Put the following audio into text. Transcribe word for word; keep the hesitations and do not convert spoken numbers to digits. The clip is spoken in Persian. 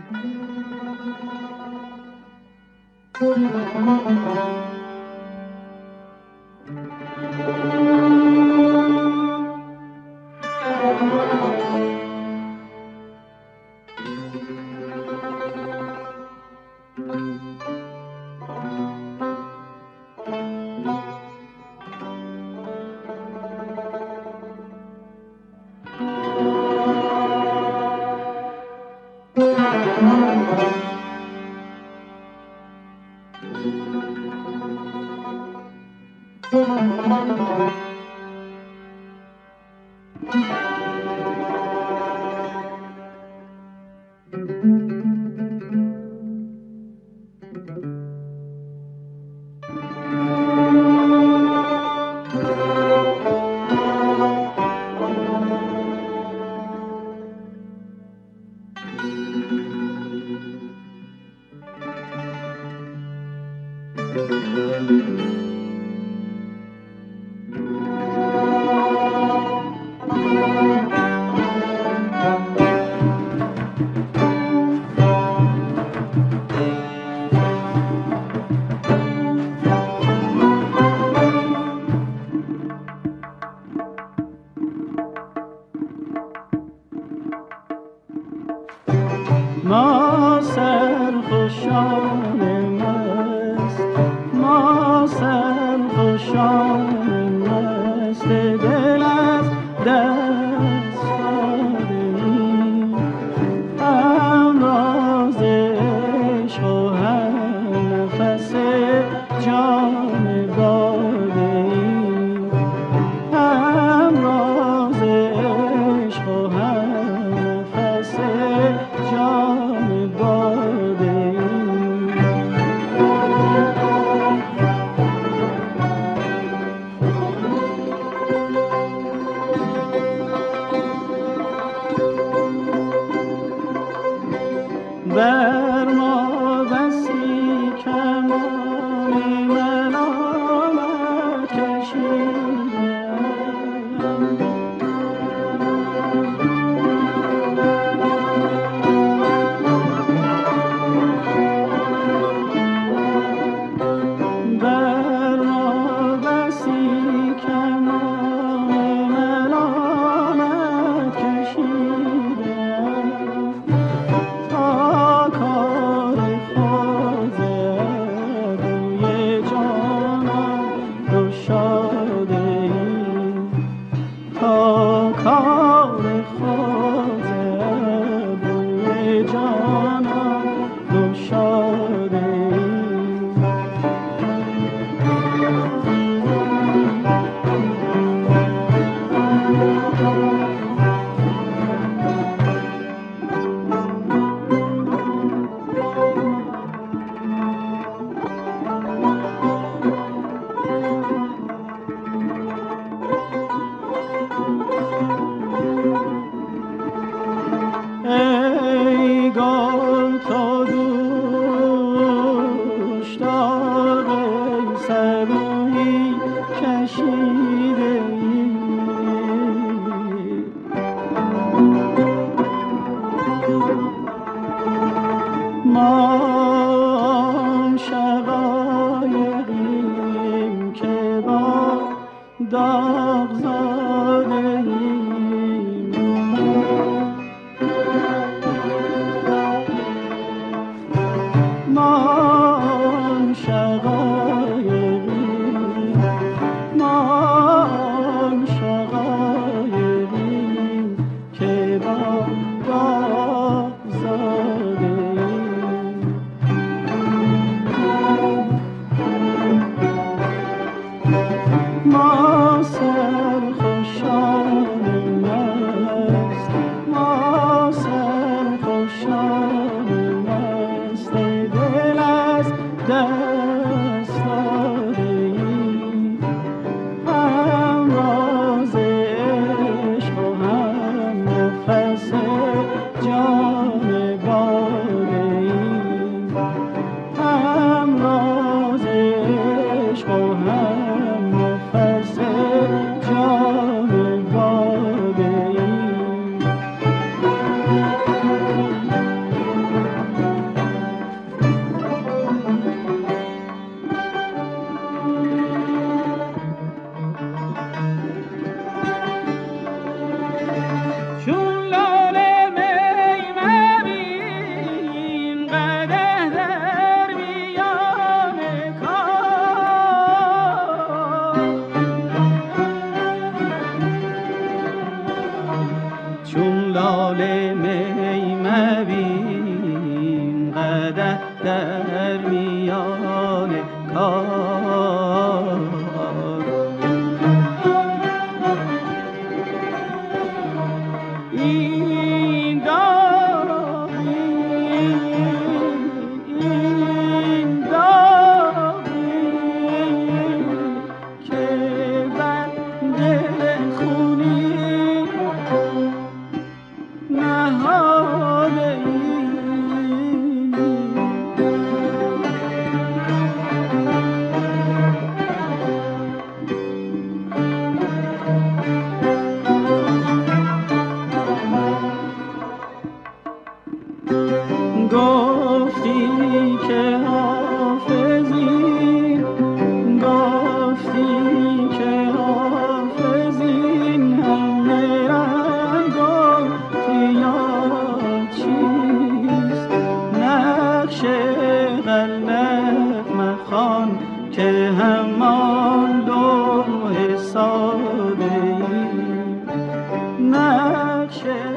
ما سرخوشان مست، ما سرخوشان مست دل از دست دادیم، هم راز عشق و هم نفس جان دادیم، هم راز عشق و هم نفس جان بر ما بسی کمان ملامت کشیدند، بر ما بسی کمان ملامت کشیدند، تا کار خود روی جانان گشاده ایم، تا کار خود روی جانان گشاده ایم. ای گل تو دوش داغ صبوحی کشیده ای، ما آن شقایقیم که با داغ زاده ایم، ما آن شقایقیم، ما آن شقایقیم که با داغ زاده ایم. ما سرخوشان مست، ما سرخوشان مست دل قدح در میان کار. این داغی این داغی که بند خونی نهاده ای گفتی که حافظی گفتی که حافظی همه رنگ گفتی یاد چیست نقش غلط مخوان که همان لوح ساده ای نقش